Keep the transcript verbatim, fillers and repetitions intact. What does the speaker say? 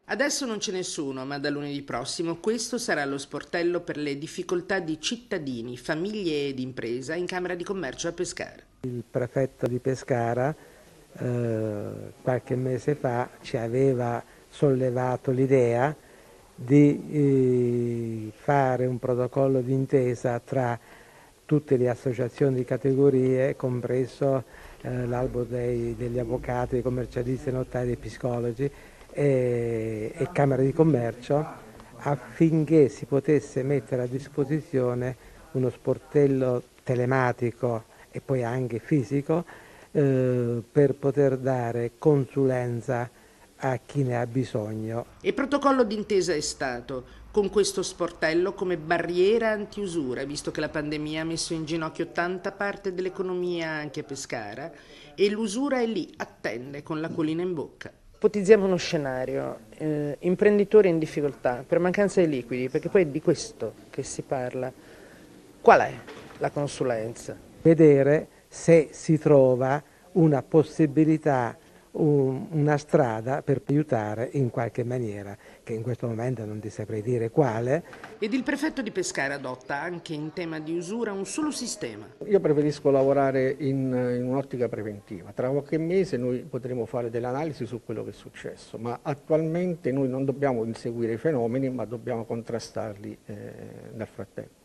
Adesso non c'è nessuno, ma da lunedì prossimo questo sarà lo sportello per le difficoltà di cittadini, famiglie ed impresa in Camera di Commercio a Pescara. Il prefetto di Pescara eh, qualche mese fa ci aveva sollevato l'idea di eh, fare un protocollo d'intesa tra tutte le associazioni di categorie, compreso eh, l'albo dei, degli avvocati, dei commercialisti, dei notai, dei psicologi e, e Camera di Commercio, affinché si potesse mettere a disposizione uno sportello telematico e poi anche fisico eh, per poter dare consulenza a chi ne ha bisogno. E protocollo d'intesa è stato, con questo sportello come barriera antiusura, visto che la pandemia ha messo in ginocchio tanta parte dell'economia anche a Pescara e l'usura è lì, attende, con l'acquolina in bocca. Ipotizziamo uno scenario, eh, imprenditori in difficoltà per mancanza di liquidi, perché poi è di questo che si parla. Qual è la consulenza? Vedere se si trova una possibilità, un, una strada per aiutare in qualche maniera, che in questo momento non ti saprei dire quale. Ed il prefetto di Pescara adotta anche in tema di usura un solo sistema. Io preferisco lavorare in, in un'ottica preventiva. Tra qualche mese noi potremo fare delle analisi su quello che è successo, ma attualmente noi non dobbiamo inseguire i fenomeni, ma dobbiamo contrastarli eh, nel frattempo.